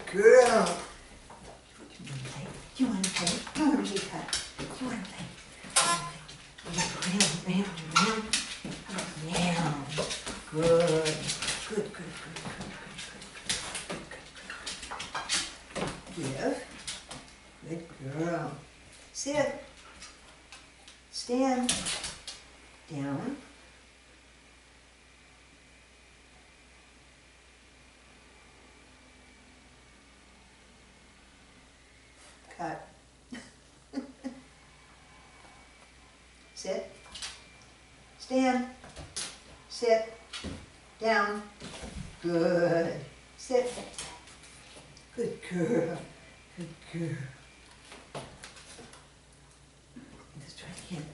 girl. Do you want to play? Do you want to play? Do you want to play? Round, round, round. How about round? Good. Good, good, good, good, good, good, good, good. Give. Good girl. Sit. Stand. Down. Cut. Sit. Stand. Sit. Down. Good. Sit. Good girl. Good girl. Let's try it again.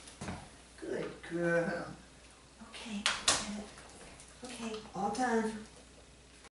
Good girl. Okay, okay, all done.